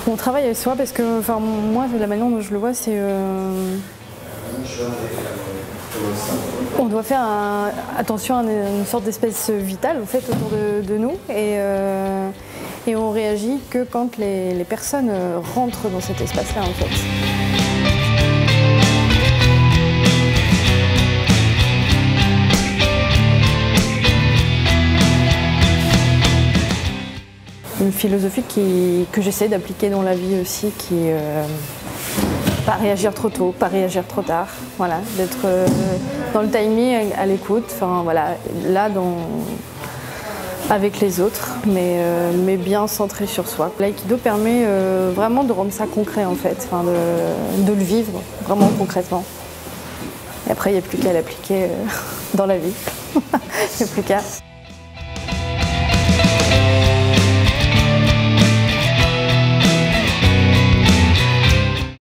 On travaille avec soi parce que, enfin, moi, la manière dont je le vois, c'est on doit faire attention à une sorte d'espèce vitale en fait, autour de nous et on réagit que quand les personnes rentrent dans cet espace-là en fait. Une philosophie que j'essaie d'appliquer dans la vie aussi, qui est pas réagir trop tôt, pas réagir trop tard, voilà, d'être dans le timing, à l'écoute, enfin voilà, là avec les autres, mais bien centré sur soi. L'aïkido permet vraiment de rendre ça concret en fait, enfin, de le vivre vraiment concrètement. Et après, il n'y a plus qu'à l'appliquer dans la vie, il n'y a plus qu'à.